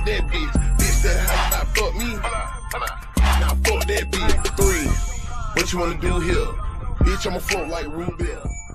that bitch. Bitch that how about fuck me. Now fuck that bitch. 3. What you wanna do here? Bitch, I'ma fuck like Rubel.